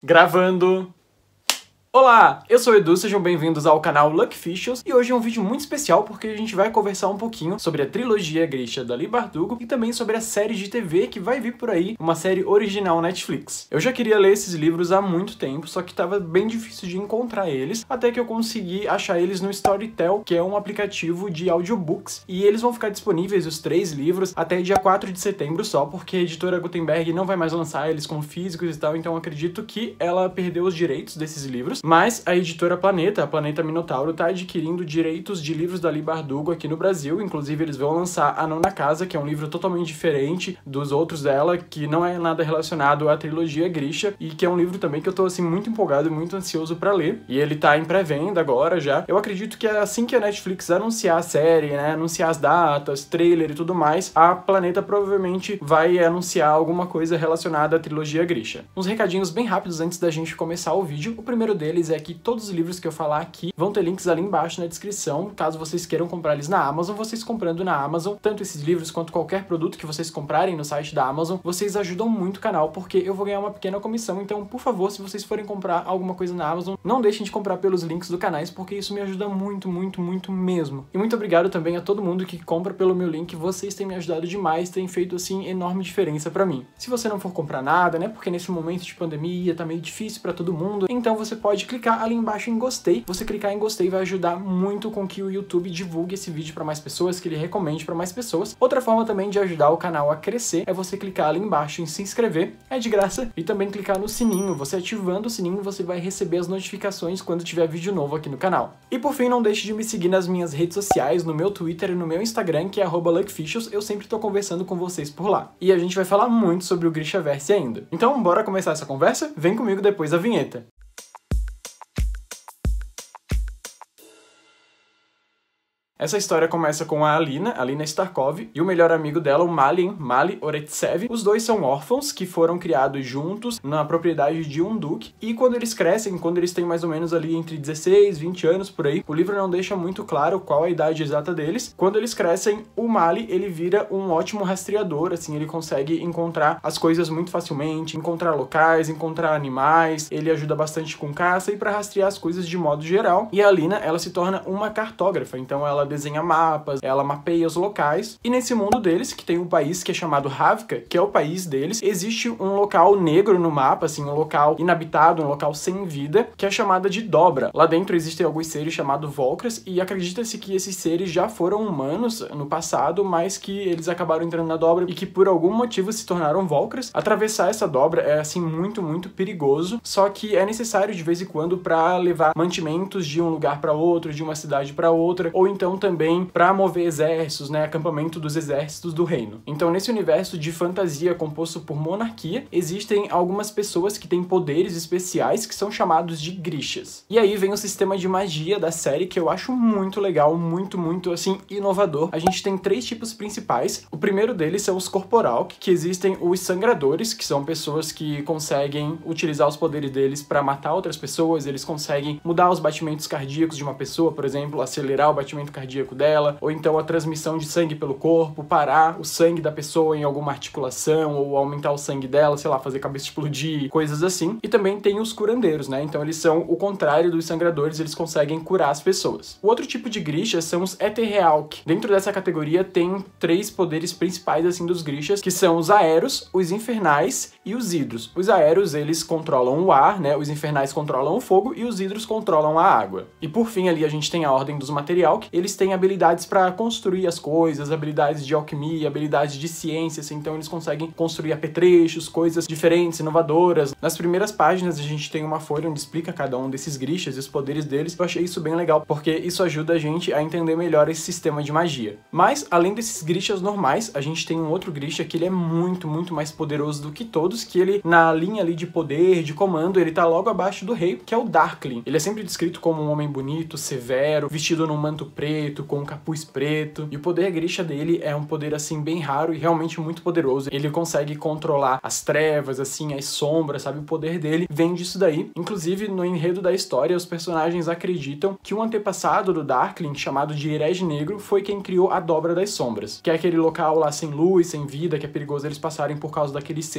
Gravando! Olá, eu sou o Edu, sejam bem-vindos ao canal Luckficials e hoje é um vídeo muito especial porque a gente vai conversar um pouquinho sobre a trilogia Grisha da Leigh Bardugo e também sobre a série de TV que vai vir por aí, uma série original Netflix. Eu já queria ler esses livros há muito tempo, só que estava bem difícil de encontrar eles, até que eu consegui achar eles no Storytel, que é um aplicativo de audiobooks, e eles vão ficar disponíveis, os 3 livros, até dia 4 de setembro só, porque a editora Gutenberg não vai mais lançar eles como físicos e tal, então eu acredito que ela perdeu os direitos desses livros. Mas a editora Planeta, a Planeta Minotauro, tá adquirindo direitos de livros da Leigh Bardugo aqui no Brasil. Inclusive, eles vão lançar A Nona Casa, que é um livro totalmente diferente dos outros dela, que não é nada relacionado à trilogia Grisha, e que é um livro também que eu tô, assim, muito empolgado e muito ansioso pra ler. E ele tá em pré-venda agora já. Eu acredito que assim que a Netflix anunciar a série, né, anunciar as datas, trailer e tudo mais, a Planeta provavelmente vai anunciar alguma coisa relacionada à trilogia Grisha. Uns recadinhos bem rápidos antes da gente começar o vídeo. O primeiro deles é que todos os livros que eu falar aqui vão ter links ali embaixo na descrição, caso vocês queiram comprar eles na Amazon. Vocês comprando na Amazon, tanto esses livros quanto qualquer produto que vocês comprarem no site da Amazon, vocês ajudam muito o canal, porque eu vou ganhar uma pequena comissão. Então, por favor, se vocês forem comprar alguma coisa na Amazon, não deixem de comprar pelos links do canal, porque isso me ajuda muito, muito, muito mesmo. E muito obrigado também a todo mundo que compra pelo meu link, vocês têm me ajudado demais, têm feito, assim, enorme diferença pra mim. Se você não for comprar nada, né, porque nesse momento de pandemia tá meio difícil pra todo mundo, então você pode clicar ali embaixo em gostei. Você clicar em gostei vai ajudar muito com que o YouTube divulgue esse vídeo para mais pessoas, que ele recomende para mais pessoas. Outra forma também de ajudar o canal a crescer é você clicar ali embaixo em se inscrever, é de graça, e também clicar no sininho. Você ativando o sininho, você vai receber as notificações quando tiver vídeo novo aqui no canal. E por fim, não deixe de me seguir nas minhas redes sociais, no meu Twitter e no meu Instagram, que é @Luckficials. Eu sempre tô conversando com vocês por lá. E a gente vai falar muito sobre o Grishaverse ainda. Então, bora começar essa conversa? Vem comigo depois da vinheta. Essa história começa com a Alina Starkov, e o melhor amigo dela, o Mali Oretsev. Os dois são órfãos que foram criados juntos na propriedade de um duque, e quando eles crescem, quando eles têm mais ou menos ali entre 16 e 20 anos por aí, o livro não deixa muito claro qual a idade exata deles. Quando eles crescem, o Mali, ele vira um ótimo rastreador, assim, ele consegue encontrar as coisas muito facilmente, encontrar locais, encontrar animais, ele ajuda bastante com caça e para rastrear as coisas de modo geral. E a Alina, ela se torna uma cartógrafa, então ela desenha mapas, ela mapeia os locais, e nesse mundo deles, que tem um país que é chamado Ravka, que é o país deles, existe um local negro no mapa, assim, um local inabitado, um local sem vida, que é chamada de Dobra. Lá dentro existem alguns seres chamados Volcras, e acredita-se que esses seres já foram humanos no passado, mas que eles acabaram entrando na Dobra e que por algum motivo se tornaram Volcras. Atravessar essa Dobra é, assim, muito, muito perigoso, só que é necessário de vez em quando para levar mantimentos de um lugar para outro, de uma cidade para outra, ou então também para mover exércitos, né, acampamento dos exércitos do reino. Então, nesse universo de fantasia composto por monarquia, existem algumas pessoas que têm poderes especiais que são chamados de Grishas. E aí vem o sistema de magia da série, que eu acho muito legal, muito, muito, assim, inovador. A gente tem 3 tipos principais. O primeiro deles são os Corporal, que existem os Sangradores, que são pessoas que conseguem utilizar os poderes deles para matar outras pessoas. Eles conseguem mudar os batimentos cardíacos de uma pessoa, por exemplo, acelerar o batimento cardíaco dela, ou então a transmissão de sangue pelo corpo, parar o sangue da pessoa em alguma articulação, ou aumentar o sangue dela, sei lá, fazer a cabeça explodir, coisas assim. E também tem os curandeiros, né? Então eles são o contrário dos sangradores, eles conseguem curar as pessoas. O outro tipo de Grishas são os Eterrealk. Dentro dessa categoria tem 3 poderes principais, assim, dos Grishas, que são os Aeros, os Infernais e os Hidros. Os Aeros, eles controlam o ar, né? Os Infernais controlam o fogo e os Hidros controlam a água. E por fim, ali a gente tem a Ordem dos Materialk. Eles têm habilidades para construir as coisas, habilidades de alquimia, habilidades de ciências, então eles conseguem construir apetrechos, coisas diferentes, inovadoras. Nas primeiras páginas a gente tem uma folha onde explica cada um desses Grishas e os poderes deles. Eu achei isso bem legal, porque isso ajuda a gente a entender melhor esse sistema de magia. Mas, além desses Grishas normais, a gente tem um outro Grisha que ele é muito, muito mais poderoso do que todos, que ele, na linha ali de poder, de comando, ele tá logo abaixo do rei, que é o Darkling. Ele é sempre descrito como um homem bonito, severo, vestido num manto preto, com um capuz preto, e o poder Grisha dele é um poder, assim, bem raro e realmente muito poderoso. Ele consegue controlar as trevas, assim, as sombras, sabe? O poder dele vem disso daí. Inclusive, no enredo da história, os personagens acreditam que um antepassado do Darkling, chamado de Herege Negro, foi quem criou a Dobra das Sombras, que é aquele local lá sem luz, sem vida, que é perigoso eles passarem por causa daqueles seres lá, os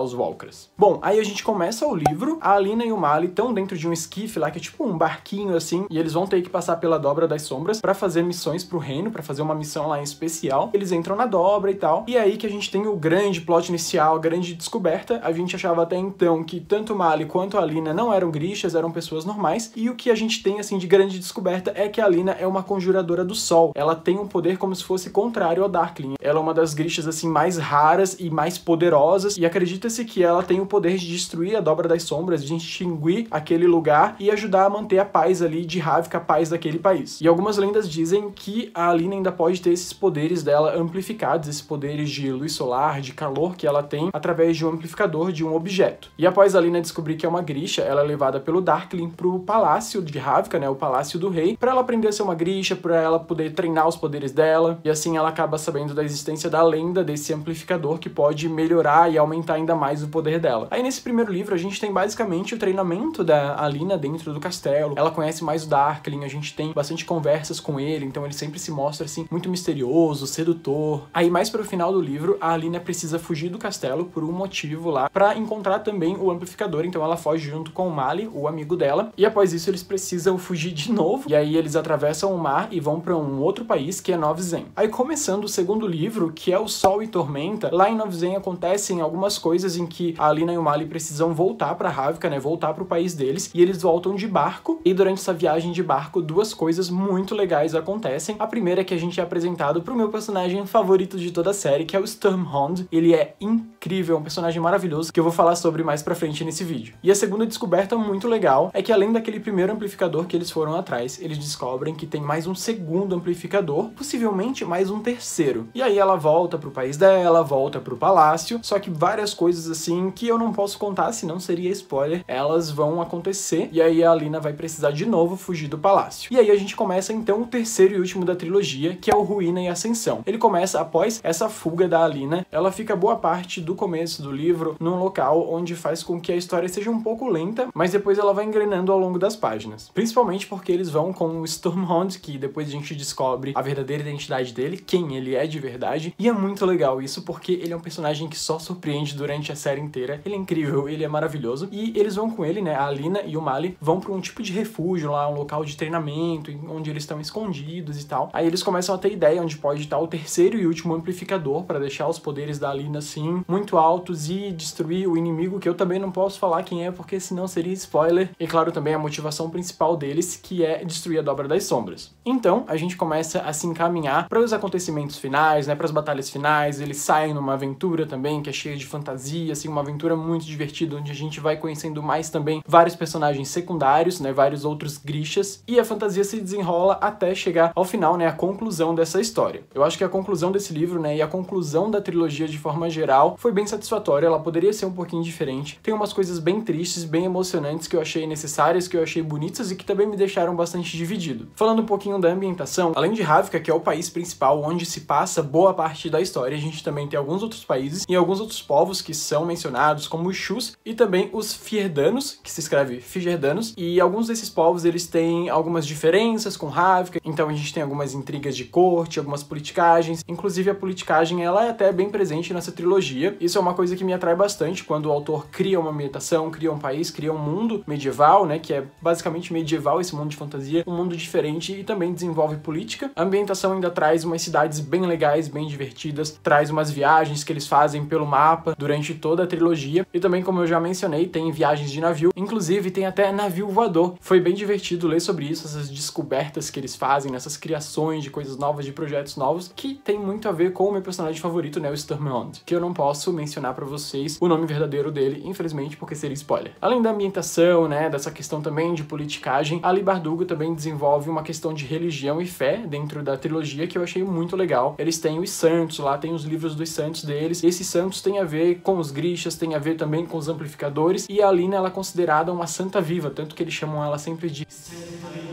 os Volcras. Bom, aí a gente começa o livro, a Alina e o Mali estão dentro de um esquife lá, que é tipo um barquinho assim, e eles vão ter que passar pela Dobra das Sombras pra fazer missões pro reino, pra fazer uma missão lá em especial. Eles entram na Dobra e tal, e é aí que a gente tem o grande plot inicial, a grande descoberta. A gente achava até então que tanto o Mali quanto a Alina não eram Grishas, eram pessoas normais, e o que a gente tem assim de grande descoberta é que a Alina é uma conjuradora do sol. Ela tem um poder como se fosse contrário ao Darkling. Ela é uma das Grishas assim mais raras e mais poderosas, e acredita-se que ela tem o poder de destruir a Dobra das Sombras, de extinguir aquele lugar e ajudar a manter a paz ali de Ravka, a paz daquele país. E algumas lendas dizem que a Alina ainda pode ter esses poderes dela amplificados, esses poderes de luz solar, de calor que ela tem através de um amplificador de um objeto. E após a Alina descobrir que é uma Grisha, ela é levada pelo Darkling pro palácio de Ravka, né, o palácio do rei, pra ela aprender a ser uma Grisha, pra ela poder treinar os poderes dela, e assim ela acaba sabendo da existência da lenda desse amplificador que pode melhorar e aumentar ainda mais o poder dela. Aí nesse primeiro livro a gente tem basicamente o treinamento da Alina dentro do castelo, ela conhece mais o Darkling, a gente tem bastante conversas com ele, então ele sempre se mostra assim muito misterioso, sedutor. Aí mais pro final do livro, a Alina precisa fugir do castelo por um motivo lá, pra encontrar também o amplificador, então ela foge junto com o Mali, o amigo dela, e após isso eles precisam fugir de novo, e aí eles atravessam o mar e vão pra um outro país, que é Nov Zen. Aí começando o segundo livro, que é o Sol e Tormenta, lá em Nov Zen acontecem algumas coisas em que a Alina e o Mali precisam voltar pra Ravka, né, voltar pro país deles, e eles voltam de barco, e durante essa viagem de barco, duas coisas muito legais acontecem. A primeira é que a gente é apresentado pro meu personagem favorito de toda a série, que é o Sturmhond. Ele é incrível, é um personagem maravilhoso, que eu vou falar sobre mais pra frente nesse vídeo. E a segunda descoberta muito legal é que além daquele primeiro amplificador que eles foram atrás, eles descobrem que tem mais um segundo amplificador, possivelmente mais um terceiro. E aí ela volta pro país dela, volta pro palácio, só que várias coisas assim que eu não posso contar, senão seria spoiler, elas vão acontecer, e aí a Alina vai precisar de novo fugir do palácio. E aí a gente começa então o terceiro e último da trilogia, que é o Ruína e Ascensão. Ele começa após essa fuga da Alina, ela fica boa parte do começo do livro num local onde faz com que a história seja um pouco lenta, mas depois ela vai engrenando ao longo das páginas. Principalmente porque eles vão com o Sturmhond, que depois a gente descobre a verdadeira identidade dele, quem ele é de verdade, e é muito legal isso porque ele é um personagem que só surpreende durante a série inteira. Ele é incrível, ele é maravilhoso, e eles vão com ele, né, a Alina e o Mali vão pra um tipo de refúgio lá, um local de treinamento, onde eles estão escondidos e tal. Aí eles começam a ter ideia onde pode estar o terceiro e último amplificador pra deixar os poderes da Alina assim muito altos e destruir o inimigo, que eu também não posso falar quem é porque senão seria spoiler. E claro, também a motivação principal deles, que é destruir a Dobra das Sombras. Então a gente começa a se encaminhar para os acontecimentos finais, né, para as batalhas finais. Eles saem numa aventura também que é cheia de fantasia, assim, uma aventura muito divertida, onde a gente vai conhecendo mais também vários personagens secundários, né, vários outros Grishas, e a fantasia se desenrola até chegar ao final, né, a conclusão dessa história. Eu acho que a conclusão desse livro, né, e a conclusão da trilogia de forma geral foi bem satisfatória. Ela poderia ser um pouquinho diferente. Tem umas coisas bem tristes, bem emocionantes que eu achei necessárias, que eu achei bonitas e que também me deixaram bastante dividido. Falando um pouquinho da ambientação, além de Ravka, que é o país principal onde se passa boa parte da história, a gente também tem alguns outros países e alguns outros povos que são mencionados, como os Shus e também os Fierdanos, que se escreve Fijerdanos, e alguns desses povos eles têm algumas diferenças com Ravka, então a gente tem algumas intrigas de corte, algumas politicagens, inclusive a politicagem ela é até bem presente nessa trilogia. Isso é uma coisa que me atrai bastante quando o autor cria uma ambientação, cria um país, cria um mundo medieval, né, que é basicamente medieval esse mundo de fantasia, um mundo diferente e também desenvolve política. A ambientação ainda traz umas cidades bem legais, bem divertidas, traz umas viagens que eles fazem pelo mapa durante toda a trilogia e também, como eu já mencionei, tem viagens de navio, inclusive tem até navio voador. Foi bem divertido ler sobre isso, essas descobertas que eles fazem, nessas criações de coisas novas, de projetos novos, que tem muito a ver com o meu personagem favorito, né, o Sturmhond, que eu não posso mencionar pra vocês o nome verdadeiro dele, infelizmente, porque seria spoiler. Além da ambientação, né, dessa questão também de politicagem, Ali Bardugo também desenvolve uma questão de religião e fé dentro da trilogia que eu achei muito legal. Eles têm os santos lá, tem os livros dos santos deles, e esses santos têm a ver com os Grishas, tem a ver também com os amplificadores, e a Alina ela é considerada uma santa viva, tanto que eles chamam ela sempre de Santa Alina.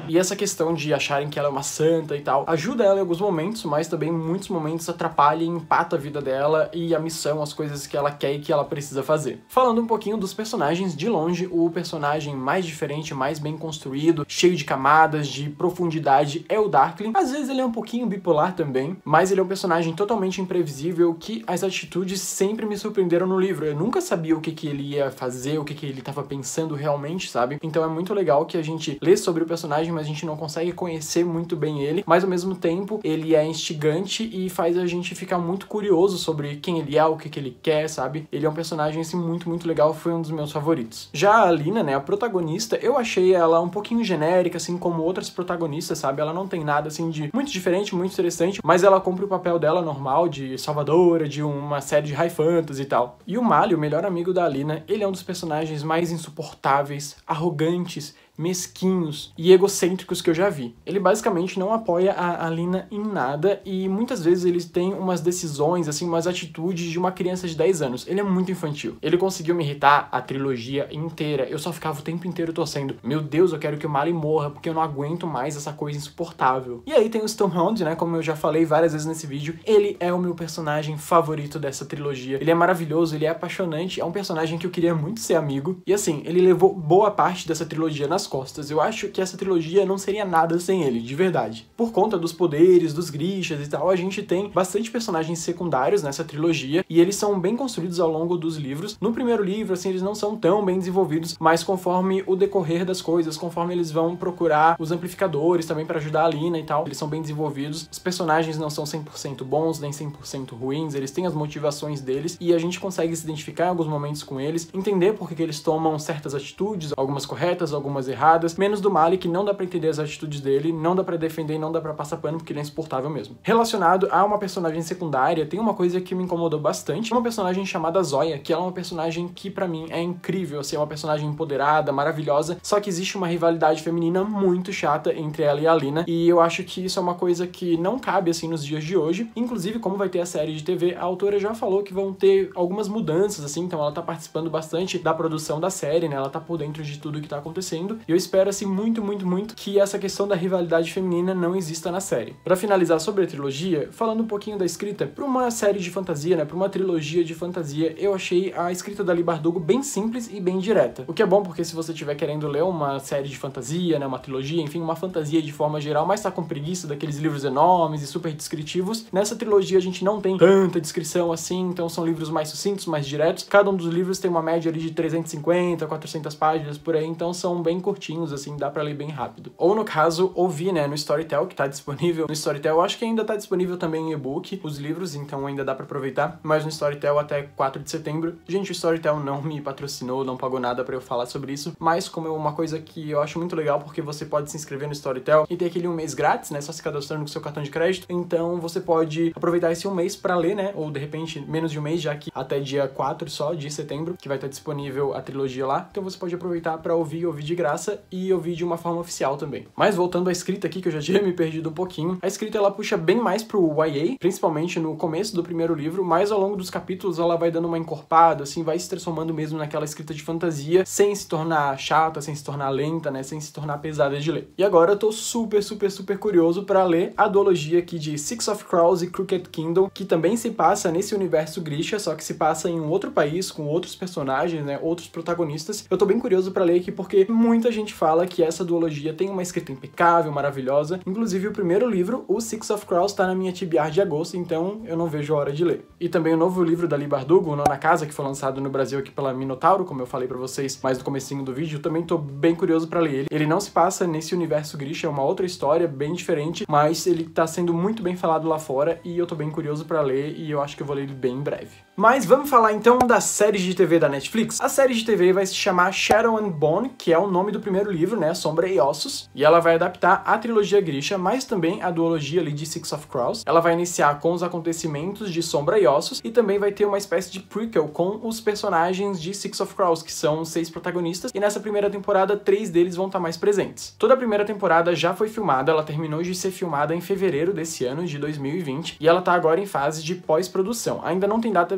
E essa questão de acharem que ela é uma santa e tal, ajuda ela em alguns momentos, mas também em muitos momentos atrapalha e empata a vida dela e a missão, as coisas que ela quer e que ela precisa fazer. Falando um pouquinho dos personagens, de longe, o personagem mais diferente, mais bem construído, cheio de camadas, de profundidade, é o Darkling. Às vezes ele é um pouquinho bipolar também, mas ele é um personagem totalmente imprevisível que as atitudes sempre me surpreenderam no livro. Eu nunca sabia o que ele ia fazer, o que ele estava pensando realmente, sabe? Então é muito legal que a gente lê sobre o personagem, mas a gente não consegue conhecer muito bem ele, mas ao mesmo tempo ele é instigante e faz a gente ficar muito curioso sobre quem ele é, o que ele quer, sabe? Ele é um personagem assim muito legal, foi um dos meus favoritos. Já a Alina, né, a protagonista, eu achei ela um pouquinho genérica, assim como outras protagonistas, sabe? Ela não tem nada assim de muito diferente, muito interessante, mas ela cumpre o papel dela normal de salvadora, de uma série de high fantasy e tal. E o Mali, o melhor amigo da Alina, ele é um dos personagens mais insuportáveis, arrogantes, mesquinhos e egocêntricos que eu já vi. Ele basicamente não apoia a Alina em nada e muitas vezes ele tem umas decisões, assim, umas atitudes de uma criança de 10 anos. Ele é muito infantil. Ele conseguiu me irritar a trilogia inteira. Eu só ficava o tempo inteiro torcendo: meu Deus, eu quero que o Mali morra porque eu não aguento mais essa coisa insuportável. E aí tem o Stormhound, né, como eu já falei várias vezes nesse vídeo, ele é o meu personagem favorito dessa trilogia. Ele é maravilhoso, ele é apaixonante, é um personagem que eu queria muito ser amigo. E assim, ele levou boa parte dessa trilogia nas costas. Eu acho que essa trilogia não seria nada sem ele, de verdade. Por conta dos poderes, dos Grishas e tal, a gente tem bastante personagens secundários nessa trilogia e eles são bem construídos ao longo dos livros. No primeiro livro, assim, eles não são tão bem desenvolvidos, mas conforme o decorrer das coisas, conforme eles vão procurar os amplificadores também para ajudar a Alina e tal, eles são bem desenvolvidos. Os personagens não são 100% bons, nem 100% ruins, eles têm as motivações deles e a gente consegue se identificar em alguns momentos com eles, entender por que eles tomam certas atitudes, algumas corretas, algumas erradas, menos do Mali, que não dá pra entender as atitudes dele, não dá pra defender e não dá pra passar pano, porque ele é insuportável mesmo. Relacionado a uma personagem secundária, tem uma coisa que me incomodou bastante, uma personagem chamada Zoya, que ela é uma personagem que pra mim é incrível, assim, é uma personagem empoderada, maravilhosa, só que existe uma rivalidade feminina muito chata entre ela e a Alina, e eu acho que isso é uma coisa que não cabe, assim, nos dias de hoje. Inclusive, como vai ter a série de TV, a autora já falou que vão ter algumas mudanças, assim, então ela tá participando bastante da produção da série, né, ela tá por dentro de tudo que tá acontecendo, e eu espero, assim, muito que essa questão da rivalidade feminina não exista na série. Pra finalizar sobre a trilogia, falando um pouquinho da escrita, pra uma série de fantasia, né, pra uma trilogia de fantasia, eu achei a escrita da Leigh Bardugo bem simples e bem direta. O que é bom porque se você estiver querendo ler uma série de fantasia, né, uma trilogia, enfim, uma fantasia de forma geral, mas tá com preguiça daqueles livros enormes e super descritivos, nessa trilogia a gente não tem tanta descrição assim, então são livros mais sucintos, mais diretos. Cada um dos livros tem uma média ali de 350, 400 páginas por aí, então são bem curtinhos, assim, dá pra ler bem rápido. Ou no caso, ouvir, né, no Storytel, que tá disponível no Storytel. Eu acho que ainda tá disponível também em e-book, os livros, então ainda dá pra aproveitar, mas no Storytel até 4 de setembro. Gente, o Storytel não me patrocinou, não pagou nada pra eu falar sobre isso, mas como é uma coisa que eu acho muito legal, porque você pode se inscrever no Storytel e ter aquele um mês grátis, né, só se cadastrando com seu cartão de crédito, então você pode aproveitar esse um mês pra ler, né, ou de repente menos de um mês, já que até dia 4 só de setembro, que vai estar disponível a trilogia lá, então você pode aproveitar pra ouvir de graça e ouvir de uma forma oficial também. Mas voltando à escrita aqui, que eu já tinha me perdido um pouquinho, a escrita ela puxa bem mais pro YA, principalmente no começo do primeiro livro, mas ao longo dos capítulos ela vai dando uma encorpada, assim, vai se transformando mesmo naquela escrita de fantasia, sem se tornar chata, sem se tornar lenta, né, sem se tornar pesada de ler. E agora eu tô super curioso pra ler a duologia aqui de Six of Crows e Crooked Kingdom, que também se passa nesse universo Grisha, só que se passa em um outro país, com outros personagens, né, outros protagonistas. Eu tô bem curioso pra ler aqui, porque muita gente fala que essa duologia tem uma escrita impecável, maravilhosa. Inclusive o primeiro livro, o Six of Crows, tá na minha TBR de agosto, então eu não vejo a hora de ler. E também o novo livro da Leigh Bardugo, o Nona Casa, que foi lançado no Brasil aqui pela Minotauro, como eu falei pra vocês mais no comecinho do vídeo, também tô bem curioso pra ler ele. Ele não se passa nesse universo Grisha, é uma outra história bem diferente, mas ele tá sendo muito bem falado lá fora e eu tô bem curioso pra ler e eu acho que eu vou ler ele bem em breve. Mas vamos falar então da série de TV da Netflix. A série de TV vai se chamar Shadow and Bone, que é o nome do primeiro livro, né, Sombra e Ossos, e ela vai adaptar a trilogia Grisha, mas também a duologia ali de Six of Crows. Ela vai iniciar com os acontecimentos de Sombra e Ossos e também vai ter uma espécie de prequel com os personagens de Six of Crows, que são 6 protagonistas, e nessa primeira temporada 3 deles vão estar mais presentes. Toda a primeira temporada já foi filmada, ela terminou de ser filmada em fevereiro desse ano, de 2020, e ela tá agora em fase de pós-produção. Ainda não tem data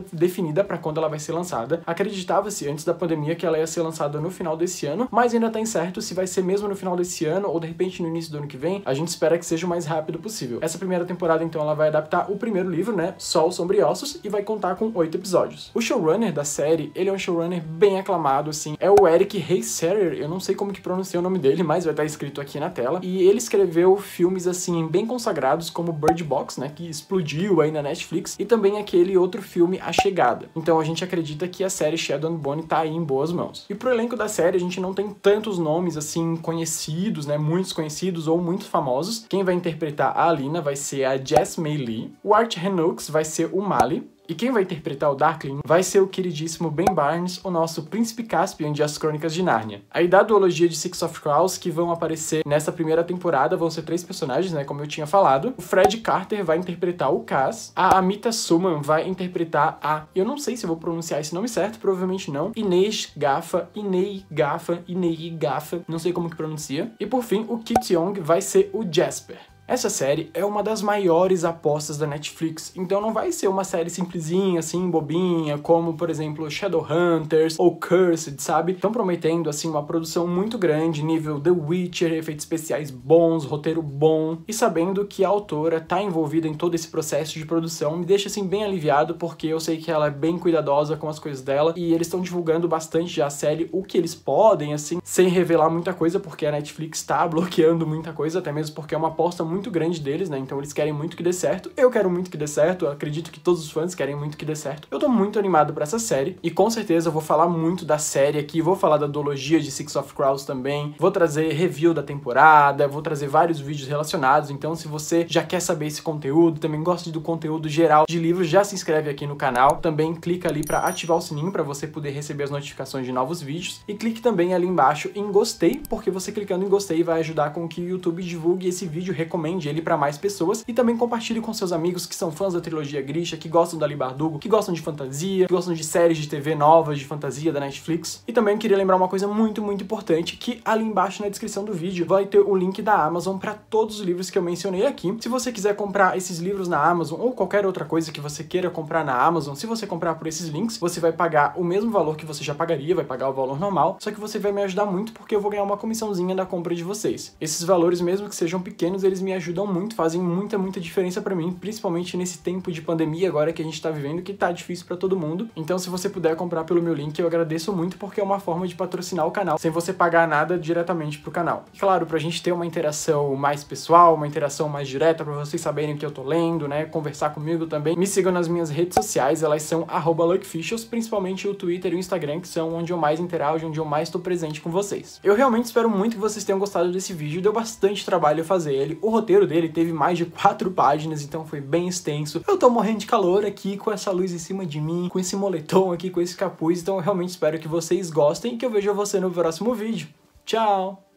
definida para quando ela vai ser lançada. Acreditava-se antes da pandemia que ela ia ser lançada no final desse ano, mas ainda tá incerto se vai ser mesmo no final desse ano ou de repente no início do ano que vem. A gente espera que seja o mais rápido possível. Essa primeira temporada, então, ela vai adaptar o primeiro livro, né, Sol, Sombra e Ossos, e vai contar com 8 episódios. O showrunner da série, ele é um showrunner bem aclamado, assim, é o Eric Heisserer, eu não sei como que pronuncia o nome dele, mas vai estar escrito aqui na tela, e ele escreveu filmes, assim, bem consagrados, como Bird Box, né, que explodiu aí na Netflix, e também aquele outro filme, A Chegada. Então a gente acredita que a série Shadow and Bone tá aí em boas mãos. E pro elenco da série, a gente não tem tantos nomes, assim, conhecidos, né, muitos conhecidos ou muito famosos. Quem vai interpretar a Alina vai ser a Jess May Lee, o Art Hennocks vai ser o Mali, e quem vai interpretar o Darkling vai ser o queridíssimo Ben Barnes, o nosso Príncipe Caspian de As Crônicas de Nárnia. Aí da duologia de Six of Crows que vão aparecer nessa primeira temporada vão ser 3 personagens, né, como eu tinha falado. O Fred Carter vai interpretar o Cass, a Amita Suman vai interpretar a, eu não sei se eu vou pronunciar esse nome certo, provavelmente não, Inei Gaffa, não sei como que pronuncia. E por fim, o Kit Yong vai ser o Jasper. Essa série é uma das maiores apostas da Netflix, então não vai ser uma série simplesinha, assim, bobinha, como, por exemplo, Shadowhunters ou Cursed, sabe? Estão prometendo, assim, uma produção muito grande, nível The Witcher, efeitos especiais bons, roteiro bom, e sabendo que a autora tá envolvida em todo esse processo de produção, me deixa, assim, bem aliviado, porque eu sei que ela é bem cuidadosa com as coisas dela, e eles estão divulgando bastante já a série, o que eles podem, assim, sem revelar muita coisa, porque a Netflix tá bloqueando muita coisa, até mesmo porque é uma aposta muito grande deles, né? Então eles querem muito que dê certo. Eu quero muito que dê certo. Eu acredito que todos os fãs querem muito que dê certo. Eu tô muito animado pra essa série. E com certeza eu vou falar muito da série aqui. Vou falar da duologia de Six of Crows também. Vou trazer review da temporada. Vou trazer vários vídeos relacionados. Então se você já quer saber esse conteúdo, também gosta do conteúdo geral de livros, já se inscreve aqui no canal. Também clica ali pra ativar o sininho pra você poder receber as notificações de novos vídeos. E clique também ali embaixo em gostei, porque você clicando em gostei vai ajudar com que o YouTube divulgue esse vídeo, recomende ele para mais pessoas e também compartilhe com seus amigos que são fãs da trilogia Grisha, que gostam da Leigh Bardugo, que gostam de fantasia, que gostam de séries de TV novas de fantasia da Netflix. E também queria lembrar uma coisa muito importante, que ali embaixo na descrição do vídeo vai ter o link da Amazon para todos os livros que eu mencionei aqui. Se você quiser comprar esses livros na Amazon ou qualquer outra coisa que você queira comprar na Amazon, se você comprar por esses links, você vai pagar o mesmo valor que você já pagaria, vai pagar o valor normal, só que você vai me ajudar muito porque eu vou ganhar uma comissãozinha da compra de vocês. Esses valores, mesmo que sejam pequenos, eles me ajudam muito, fazem muita diferença pra mim, principalmente nesse tempo de pandemia agora que a gente tá vivendo, que tá difícil pra todo mundo. Então se você puder comprar pelo meu link, eu agradeço muito, porque é uma forma de patrocinar o canal, sem você pagar nada diretamente pro canal. E claro, pra gente ter uma interação mais pessoal, uma interação mais direta, pra vocês saberem o que eu tô lendo, né, conversar comigo também, me sigam nas minhas redes sociais, elas são @luckficials, principalmente o Twitter e o Instagram, que são onde eu mais interajo, onde eu mais tô presente com vocês. Eu realmente espero muito que vocês tenham gostado desse vídeo, deu bastante trabalho fazer ele, o roteiro dele teve mais de 4 páginas, então foi bem extenso. Eu tô morrendo de calor aqui, com essa luz em cima de mim, com esse moletom aqui, com esse capuz, então eu realmente espero que vocês gostem e que eu veja você no próximo vídeo. Tchau!